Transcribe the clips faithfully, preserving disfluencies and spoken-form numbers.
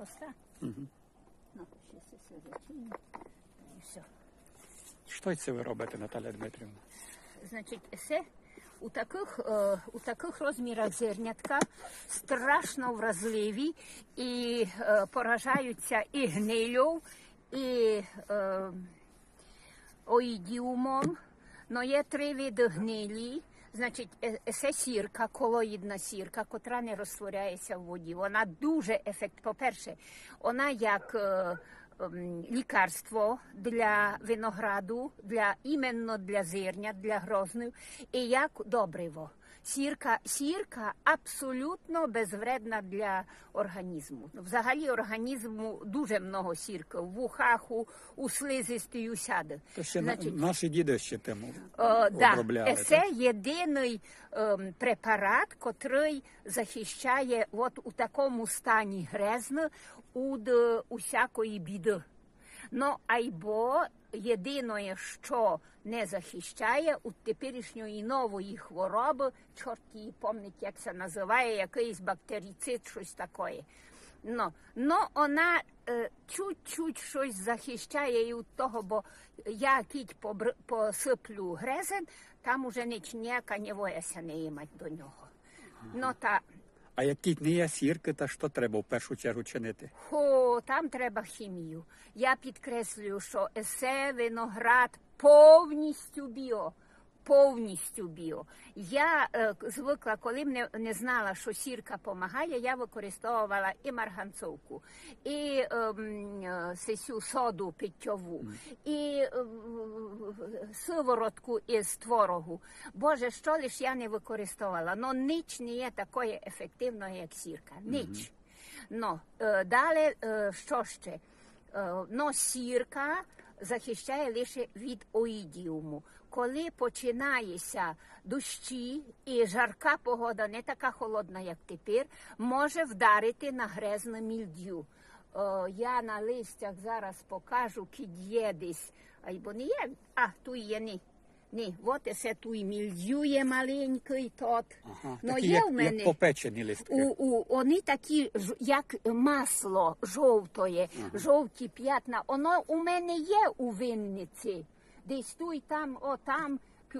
Доста? Угу. Ну, ще це все зачинено. І все. Що це ви робите, Наталя Дмитрівна? Значить, це у таких, е, у таких розмірах зернятка страшно вразливі і е, поражаються і гнилю, і е, оїдіумом. Но є три види гнилі. Значить, це сірка, колоїдна сірка, котра не розтворяється в воді. Вона дуже ефект. По-перше, вона як е, е, лікарство для винограду, для, іменно для зерня, для грознів, і як добриво. Сірка, сірка абсолютно безвредна для організму. Взагалі організму дуже много сірки. В ухах, у, у слизисті, усяде. То ще Значить, наші діди ще тим О, обробляли. Да. Це єдиний ем, препарат, який захищає от у такому стані грязно від усякої біди. Ну, айбо єдине, що не захищає від теперішньої нової хвороби, чорт її пам'ятає, як це називає, якийсь бактерицид, щось таке. Ну, ну вона е, чуть-чуть щось захищає і від того, бо я кіть побр... посиплю грезен, там уже ніч ніяка не вояся не їмать до нього. Ага. Ну, та... А як кіть не є сірки, то що треба в першу чергу чинити? О, там треба хімію. Я підкреслюю, що есе виноград повністю біо. Повністю біо. Я е, звикла, коли не, не знала, що сірка допомагає, я використовувала і марганцовку, і е, сесю соду питьову, mm. і е, сиворотку із творогу. Боже, що лиш я не використовувала, но ніч не є такої ефективної, як сірка. Ніч. Mm-hmm. Но, е, далі, е, що ще? Е, но сірка захищає лише від оїдіуму. Коли починається дощі і жарка погода, не така холодна, як тепер, може вдарити на грязне мільдю. О, я на листях зараз покажу, кід є десь. Або не є? А, тут є, ні. Ні, от це тут мільдю є маленький тот. Ага, но такі, є як, в мене, як попечені листки. У, у, вони такі, як масло жовтоє, ага. Жовті п'ятна. Воно у мене є у Вінниці. Десь тут і там, о там,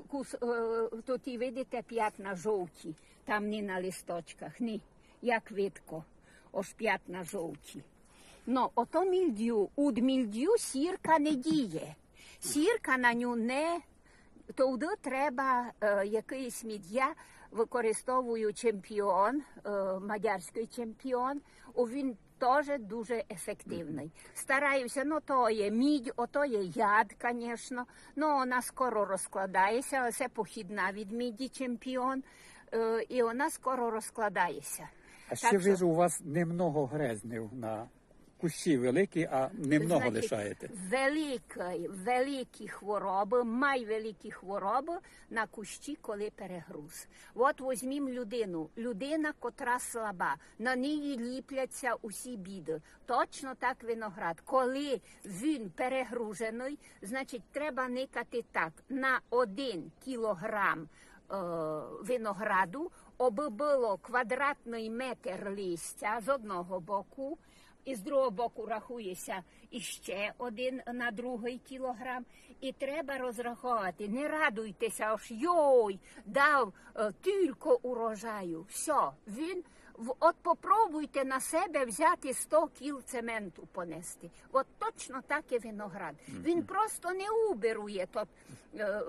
тут і видите п'ятна жовті. Там не на листочках, ні, як видко, ось п'ятна жовті. Ну, ото мільдю, уд мільдю сірка не діє. Сірка на ню не, туди треба е, якийсь мід. Я використовую чемпіон, е, мадярський чемпіон, він теж дуже ефективний. Стараюся, ну то є мідь, ото є яд, звісно, ну вона скоро розкладається, але це похідна від міді чемпіон, е, і вона скоро розкладається. А ще ви ж у вас немного грезнів на кущі великі, а немного Значить, лишаєте. Великі, великі хвороби, майвеликі хвороби на кущі, коли перегруз. От візьмімо людину, людина, котра слаба, на неї ліпляться усі біди. Точно так виноград. Коли він перегружений, значить треба никати так, на один кілограм е, винограду, аби було квадратний метр листя з одного боку, і з другого боку рахується іще один на другий кілограм. І треба розраховувати. Не радуйтеся, аж йой, дав е, тільки урожаю. Все, він, в, от попробуйте на себе взяти сто кіл цементу понести. От точно так і виноград. Mm-hmm. Він просто не уберує тот е, е,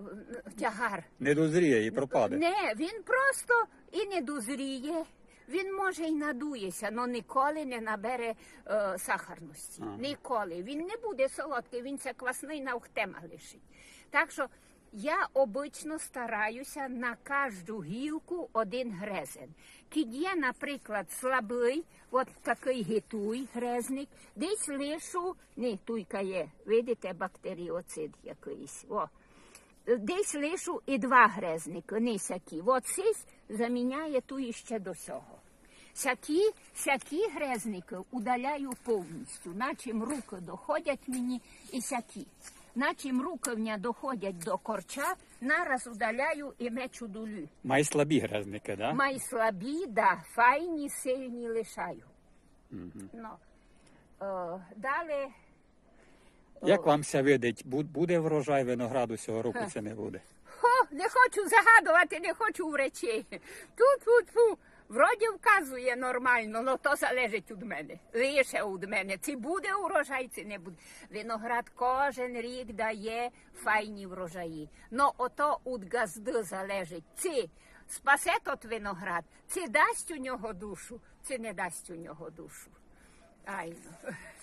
тягар. Не дозріє і пропаде. Не, він просто і не дозріє. Він може і надується, але ніколи не набере е, сахарності. Ага. Ніколи. Він не буде солодкий, він це квасний навхтема лишить. Так що я обично стараюся на кожну гілку один грезен. Кід є, наприклад, слабий, от такий гитуй, грезник, десь лишу, не, туйка є, видите, бактеріоцид якийсь, о. Десь лишу і два грезники, не сякі. От сись заміняє ту іще до цього. Сякі, сякі грезники удаляю повністю, начим руки доходять мені і сякі. Начим руки в мене доходять до корча, нараз удаляю і мечу долю. Май слабі грезники, да? Май слабі, да, файні, сильні лишаю. Ну, о, далі, Як вам ся видить, бу- буде врожай винограду цього року чи не буде? хо, не хочу загадувати, не хочу в речі. Тут, тут, фу. Вроді вказує нормально, але то залежить від мене. Лише від мене. Чи буде урожай, чи не буде. Виноград кожен рік дає файні врожаї. Но ото від газди залежить. Чи спасе тот виноград, чи дасть у нього душу, чи не дасть у нього душу. Ай, ну.